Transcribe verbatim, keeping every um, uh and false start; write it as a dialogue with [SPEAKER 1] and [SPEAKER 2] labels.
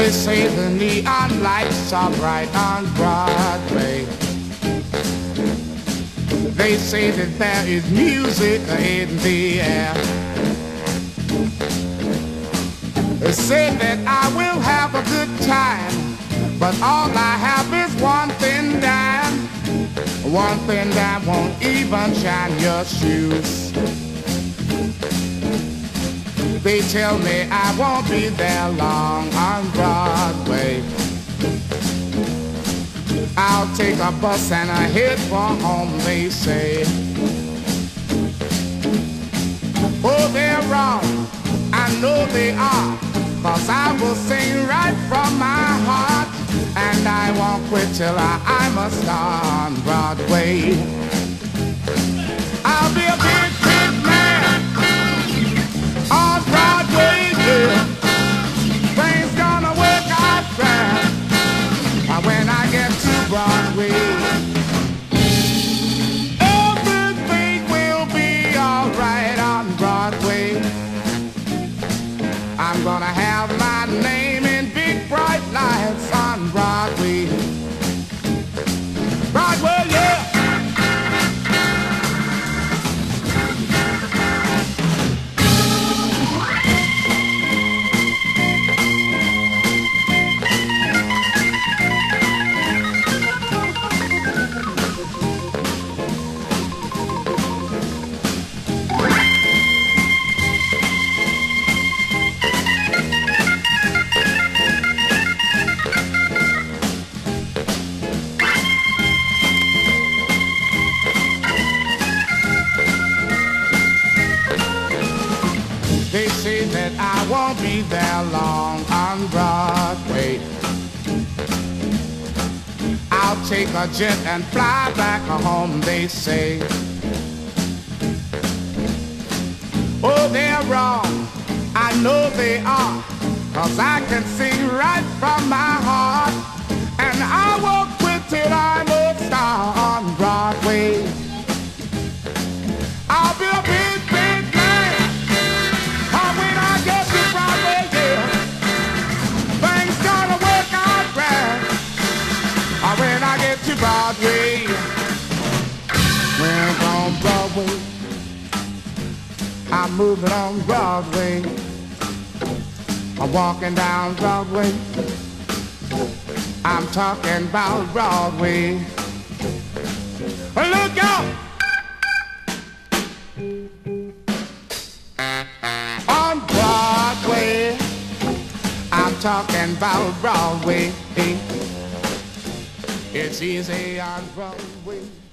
[SPEAKER 1] They say the neon lights are bright on Broadway. They say that there is music in the air. They say that I will have a good time, but all I have is one thin dime. One thin dime won't even shine your shoes. They tell me I won't be there long on Broadway. I'll take a bus and a head for home, they say. Oh, they're wrong, I know they are, 'cause I will sing right from my heart, and I won't quit till I, I'm a star on Broadway. I'll be a big, big man on Broadway, yeah. Things gonna work out fast when I get to Broadway. Everything will be alright on Broadway. I'm gonna have my name in big bright lights on Broadway. Broadway, yeah. They say that I won't be there long on Broadway. I'll take a jet and fly back home, they say. Oh, they're wrong, I know they are, 'cause I can sing right from my heart, and I won't quit till I'm a star on Broadway. I'll be a big, big man when I get to Broadway, yeah. Things gonna work out right when I get to Broadway. When I'm on Broadway, I'm moving on Broadway. I'm walking down Broadway. I'm talking about Broadway. Look out! On Broadway, I'm talking about Broadway. It's easy on Broadway.